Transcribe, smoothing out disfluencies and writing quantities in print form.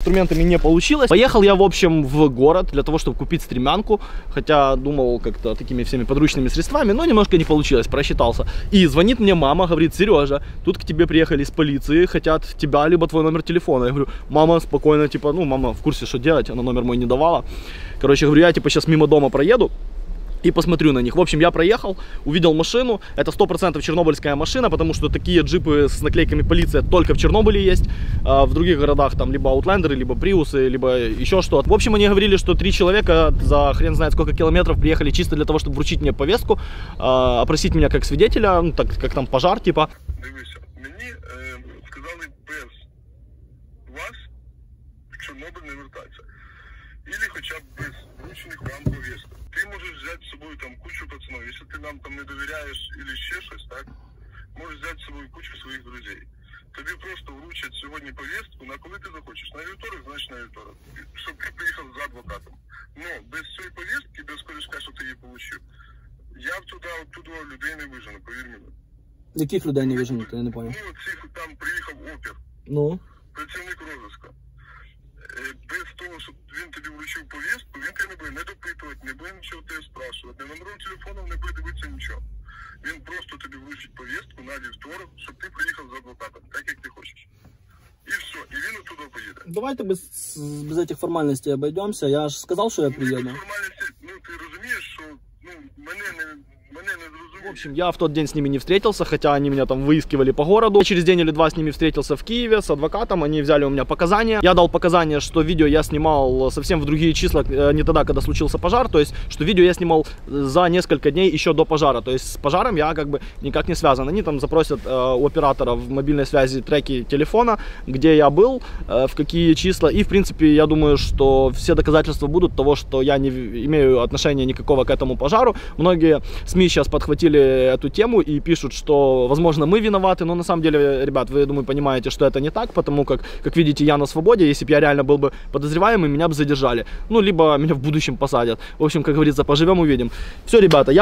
инструментами не получилось. Поехал я, в общем, в город для того, чтобы купить стремянку, хотя думал как-то такими всеми подручными средствами, но немножко не получилось, просчитался. И звонит мне мама, говорит: Сережа, тут к тебе приехали из полиции, хотят тебя, либо твой номер телефона. Я говорю: мама, спокойно, типа, ну, мама в курсе, что делать, она номер мой не давала. Короче, говорю, я типа сейчас мимо дома проеду и посмотрю на них. В общем, я проехал, увидел машину. Это 100% чернобыльская машина, потому что такие джипы с наклейками полиция только в Чернобыле есть. В других городах там либо аутлендеры, либо приусы, либо еще что-то. В общем, они говорили, что 3 человека за хрен знает сколько километров приехали чисто для того, чтобы вручить мне повестку, опросить меня как свидетеля, ну, так как там пожар, типа. Дивися, мені сказали без вас в Чорнобиль не вертатися. Или хоча б без вручених вам повісток. Ти можеш взяти з собою там кучу пацанов, якщо ти нам там не довіряєш або ще щось, так? Можеш взяти з собою кучу своїх друзей. Тобі просто вручать сьогодні повістку, на коли ти захочеш. На вівторок, значить на вівторок. Щоб ти приїхав за адвокатом. Но без цієї повістки, без корішка, що ти її отримав, я б туди людей не вижену, повір мені. Яких людей не виженете, я не понял. Ну, цих там приїхав опір. Ну? Працівник розвитку. Без того, щоб він тобі вручив повістку, він тебе не буде не допитувати, не буде нічого тебе спрашувати, не номером телефону не буде дивитися нічого. Він просто тобі вручить повістку на вівторок, щоб ти приїхав з адвокатом, так як ти хочеш. І все, і він оттуда поїде. Давайте без этих формальностей обойдемся. Я же сказал, что я приеду. Без формальності, ну ти розумієш, що мене не зрозуміє. В общем, я в тот день с ними не встретился, хотя они меня там выискивали по городу. Через день или два с ними встретился в Киеве с адвокатом, они взяли у меня показания. Я дал показания, что видео я снимал совсем в другие числа, не тогда, когда случился пожар, то есть, что видео я снимал за несколько дней еще до пожара, то есть с пожаром я как бы никак не связан. Они там запросят у оператора в мобильной связи треки телефона, где я был, в какие числа, и в принципе я думаю, что все доказательства будут того, что я не имею отношения никакого к этому пожару. Многие СМИ сейчас подхватили эту тему и пишут, что, возможно, мы виноваты, но на самом деле, ребят, вы, я думаю, понимаете, что это не так, потому как видите, я на свободе. Если бы я реально был бы подозреваемый, меня бы задержали, ну, либо меня в будущем посадят. В общем, как говорится, поживем, увидим. Все, ребята,